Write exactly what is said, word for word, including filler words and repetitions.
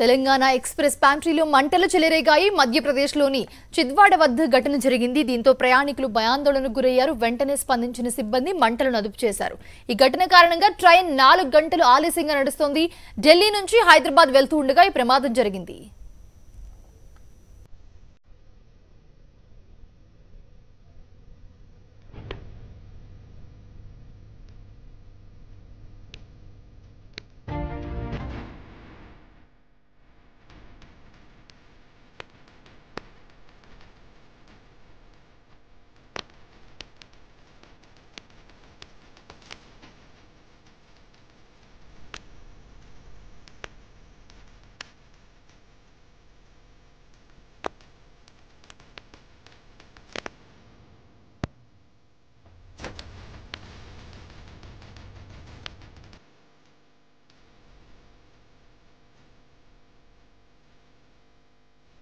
Telangana express ప్యాంట్రీలో మంటలు చెలరేగాయి. మధ్యప్రదేశ్లోని చిద్వాడ వద్ద ఘటన జరిగింది. దీంతో ప్రయాణికులు భయాందోళనకు గురయ్యారు. వెంటనే స్పందించిన సిబ్బంది మంటలను అదుపు చేశారు. ఈ ఘటన కారణంగా ట్రైన్ నాలుగు గంటలు ఆలస్యంగా నడుస్తోంది. ఢిల్లీ నుంచి హైదరాబాద్ వెళ్తూ ఉండగా ఈ ప్రమాదం జరిగింది.